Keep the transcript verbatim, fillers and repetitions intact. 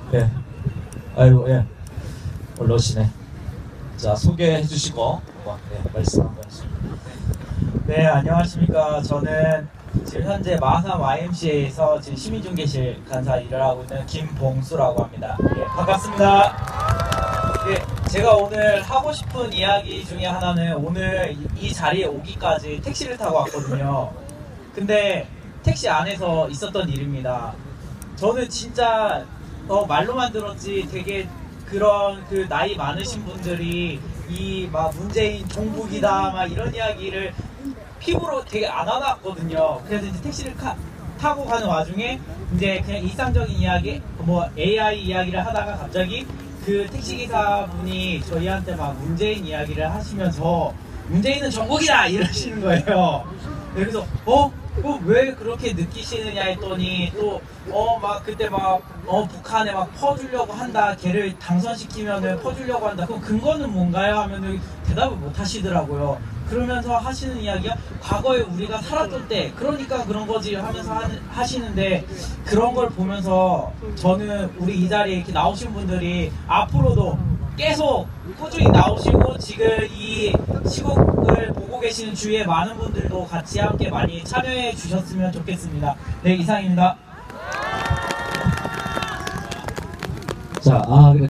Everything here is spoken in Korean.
네. 아이고, 예. 올라오시네. 자, 소개해 주시고, 네, 말씀 한 번씩. 네, 안녕하십니까. 저는 지금 현재 마산 와이엠씨에이에서 지금 시민중개실 간사 일을 하고 있는 김봉수라고 합니다. 예, 반갑습니다. 예, 제가 오늘 하고 싶은 이야기 중에 하나는 오늘 이, 이 자리에 오기까지 택시를 타고 왔거든요. 근데 택시 안에서 있었던 일입니다. 저는 진짜 어, 말로만 들었지 되게 그런 그 나이 많으신 분들이 이 막 문재인 종북이다 막 이런 이야기를 피부로 되게 안 와놨거든요. 그래서 이제 택시를 카, 타고 가는 와중에 이제 그냥 일상적인 이야기, 뭐 에이아이 이야기를 하다가 갑자기 그 택시기사 분이 저희한테 막 문재인 이야기를 하시면서 문재인은 종북이다 이러시는 거예요. 그래서 어? 어, 왜 그렇게 느끼시느냐 했더니 또 어 막 그때 막 어 북한에 막 퍼주려고 한다, 걔를 당선시키면은 퍼주려고 한다, 그럼 근거는 뭔가요? 하면은 대답을 못 하시더라고요. 그러면서 하시는 이야기가 과거에 우리가 살았던 때 그러니까 그런 거지 하면서 하, 하시는데, 그런 걸 보면서 저는 우리 이 자리에 이렇게 나오신 분들이 앞으로도 계속 꾸준히 나오시고 지금 이 시국을 보고 계시는 주위에 많은 분들도 같이 함께 많이 참여해 주셨으면 좋겠습니다. 네, 이상입니다. 자, 아, 그래.